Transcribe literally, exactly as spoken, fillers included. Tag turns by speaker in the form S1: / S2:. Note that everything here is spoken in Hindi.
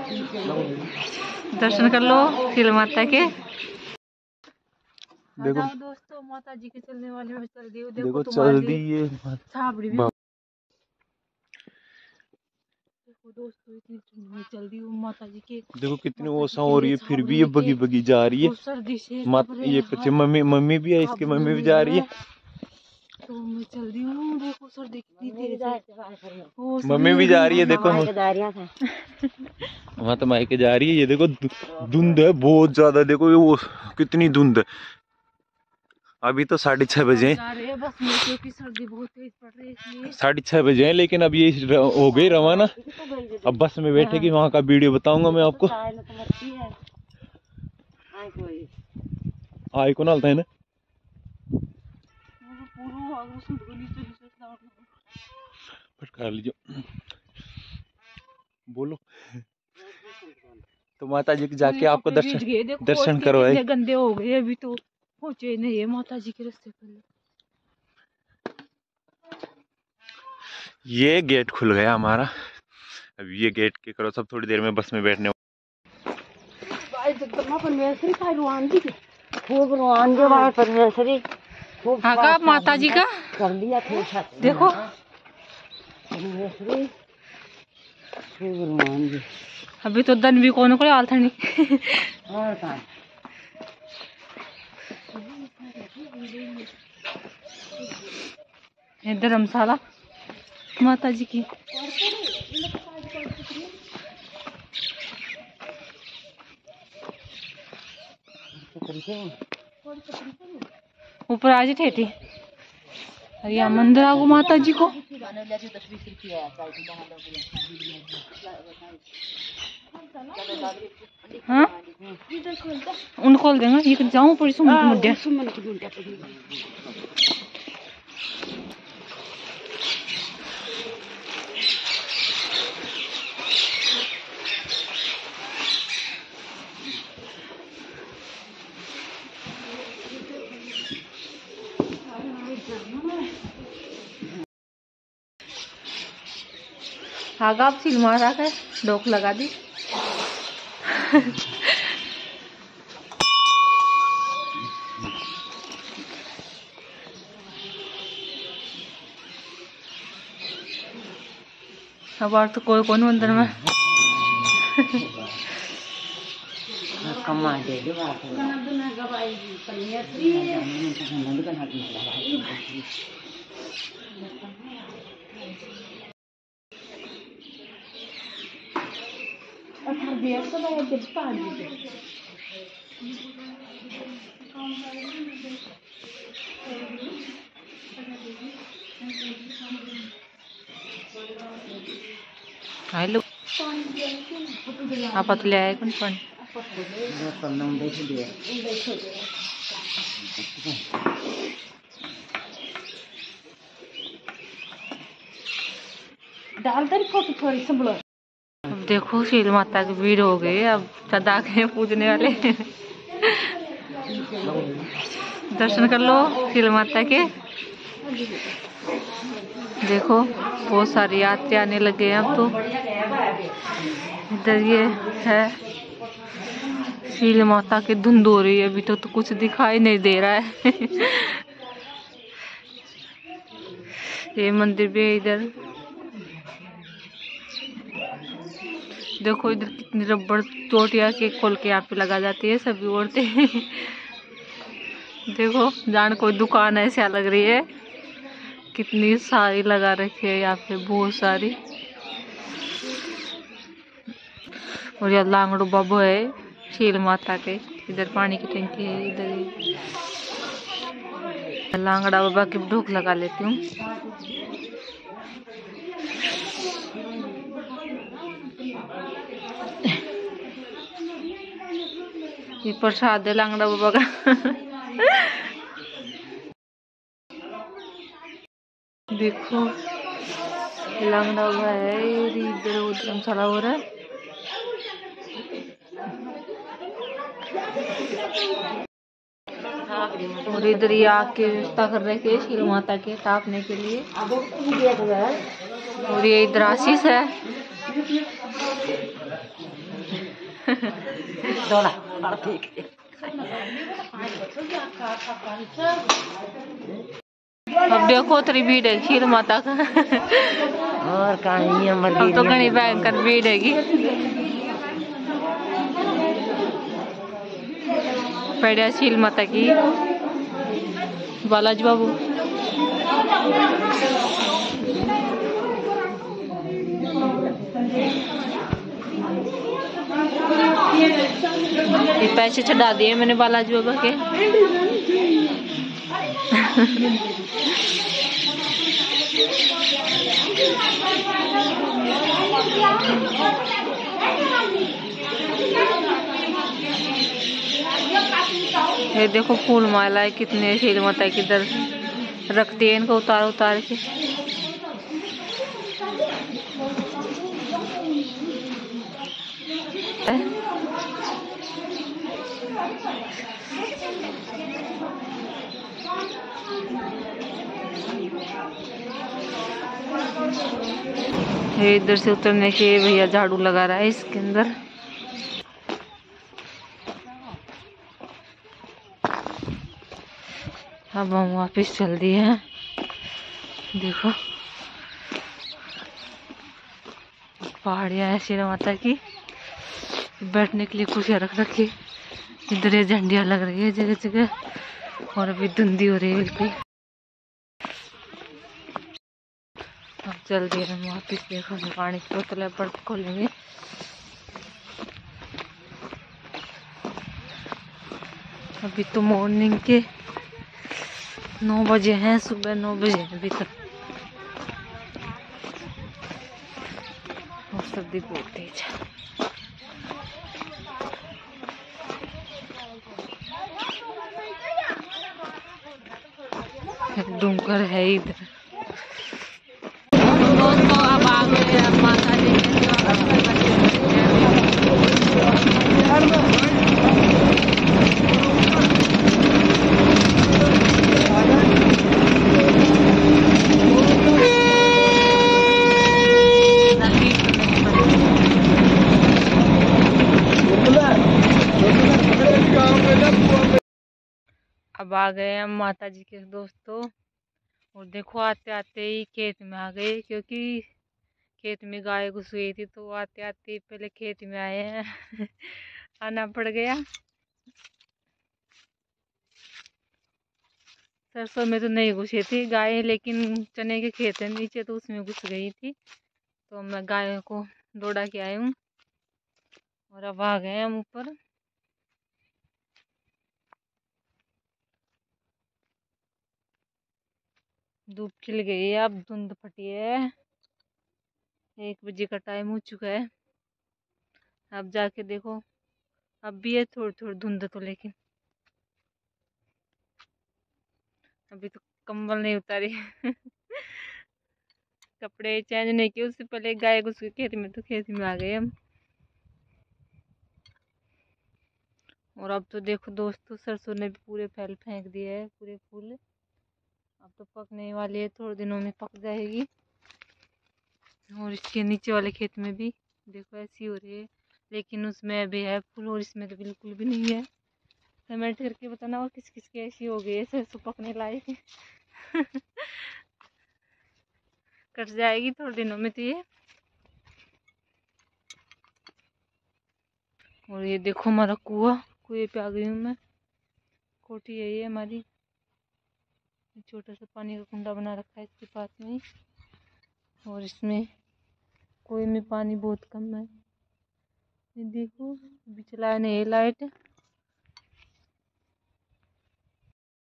S1: दर्शन कर लो शील माता के।
S2: देखो
S1: दोस्तों माता जी के चलने वाले में चल दी।
S2: देखो, देखो चल दी ये
S1: छाबड़ी भी। देखो दोस्तों इतनी ठंड में चल दी वो माता जी के।
S2: देखो कितनी ओसा हो रही है, फिर भी ये बगी बगी जा रही है।
S1: सर्दी से
S2: मत ये पीछे मम्मी मम्मी भी है, इसकी मम्मी भी जा रही है।
S1: तो मैं चल रही हूँ। देखो सर्दी कितनी तेज है।
S2: मम्मी भी जा रही है। देखो वहाँ तो मायके जा रही है। ये देखो धुंध है बहुत ज्यादा। देखो ये वो कितनी धुंध है। अभी तो साढ़े छह बजे हैं,
S1: सर्दी बहुत तेज पड़ रही है।
S2: साढ़े छह बजे हैं, लेकिन अब ये हो गई रवाना। अब बस में बैठेगी, वहाँ का वीडियो बताऊंगा मैं आपको। आई को नालता है ना कर लीजिए। बोलो तो माता जी के जाके आपको दर्शन दर्शन करवाए।
S1: गंदे हो गए अभी तो पहुंचे नहीं है माता जी के रास्ते पर।
S2: ये गेट खुल गया हमारा। अब ये गेट के करो सब थोड़ी देर में बस में बैठने।
S1: हाँ माता जी का
S3: कर लिया।
S1: देखो अभी तो दन भी कौन को आल था नहीं। धर्मशाला माता जी की। ऊपर आज ठेठी यहाँ मंदिर आगो माता जी को। हाँ उन खोल देंगे। ये जाऊँ पड़ी सुमन मुड्डे। आगा आप सील मारा कर डोक लगा दी। अब और तो कोई कौन अंदर में।
S3: कमा दे दो
S1: हेलो आप ले आए कौन कौन।
S3: डाल दे फोटो थोड़ी संभलो।
S1: अब देखो शील माता की भीड़ हो गई। अब सदा के पूजने वाले। दर्शन कर लो शील माता के। देखो बहुत सारे यात्री आने लगे हैं अब तो। इधर ये है शील माता की धुंध हो रही है। अभी तो, तो कुछ दिखाई नहीं दे रहा है। ये मंदिर भी है इधर। देखो इधर कितनी रबड़ चोटियां के खोल के यहाँ पे लगा जाती है सभी औरतें। देखो जान कोई दुकान ऐसा लग रही है। कितनी सारी लगा रखी है यहाँ पे बहुत सारी। और यहाँ लांगड़ो बाबू है शील माता के। इधर पानी की टंकी है। इधर लांगड़ा बाबा की भूख लगा लेती हूँ। ये प्रसाद है लांगड़ा बाबा का। देखो लांगड़ा बाबा है। इधर धर्मशाला हो रहा है। और इधर ये आग की व्यवस्था कर रहे थे शील माता के तापने के लिए। और ये इधर आशीष है।
S3: डोला और ठीक है।
S1: अब देखो तेरी भीड़ है क्षीर माता का।
S3: और कहानी
S1: अब तो घनी भयंकर भीड़ हैगी। पड़ा शील माता की बालाजी बाबू। ये पैसे चढ़ा दिए मैंने बालाजी बाबा के। ये देखो फूल माला है कितने शील माता की इधर रख दिए इनको उतार उतार के। ये इधर से उतरने के भैया झाड़ू लगा रहा है इसके अंदर। अब हम वापिस चल दिए हैं। देखो पहाड़ियाँ है शेरा माता की, बैठने के लिए कुर्सियाँ रख रखी। इधर ये झंडियाँ लग रही है जगह जगह और अभी धुंधी हो रही है बिल्कुल। अब चल दिए हम वापिस। देखो पानी की बोतल है बर्फ खोलेंगे। अभी तो मॉर्निंग के नौ बजे हैं, सुबह नौ बजे हैं अभी तक। और सर्दी बहुत तेज है। डूंगर है इधर। दोस्तों अब आ गए अब माता जी अब आ गए हम माता जी के दोस्तों। और देखो आते आते ही खेत में आ गए, क्योंकि खेत में गाय घुस गई थी तो आते आते ही पहले खेत में आए हैं। आना पड़ गया। सरसों में तो नहीं घुसी थी गाय, लेकिन चने के खेत है नीचे तो उसमें घुस गई थी, तो मैं गाय को दौड़ा के आई हूँ। और अब आ गए हम ऊपर। धूप खिल गई है, अब धुंध फटी है। एक बजे का टाइम हो चुका है। अब जाके देखो अब भी है थोड़ी थोड़ी धुंध तो, लेकिन अभी तो कंबल नहीं उतारी। कपड़े चेंज नहीं किए उससे पहले गाय घुस गई खेत में, तो खेत में आ गए हम। और अब तो देखो दोस्तों सरसों ने भी पूरे फैल फेंक दिए है, पूरे फूल। अब तो पकने वाली है, थोड़े दिनों में पक जाएगी। और इसके नीचे वाले खेत में भी देखो ऐसी हो रही है, लेकिन उसमें अभी है फूल और इसमें तो बिल्कुल भी नहीं है। कमेंट करके बताना और किस किस की ऐसी हो गई है सरसों पकने लायक। कट जाएगी थोड़े दिनों में तो ये। और ये देखो हमारा कुआं, कुएं पे आ गई हूँ मैं। कोठी है ये हमारी, छोटा सा पानी का कुंडा बना रखा है इसके पास में ही। और इसमें कुएं में पानी बहुत कम है। ये देखो अभी चलाया नहीं लाइट।